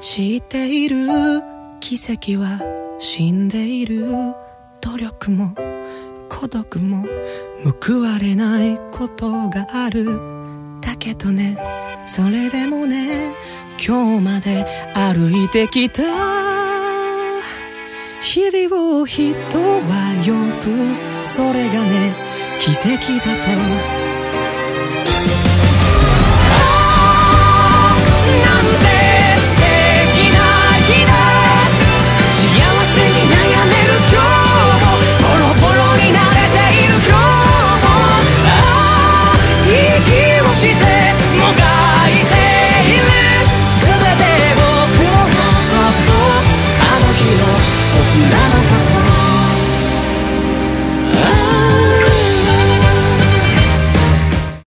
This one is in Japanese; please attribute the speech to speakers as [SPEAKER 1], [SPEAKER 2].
[SPEAKER 1] 知っている奇跡は死んでいる、努力も孤独も報われないことがある。だけどね、それでもね、今日まで歩いてきた日々を人は呼ぶ。それがね、奇跡だと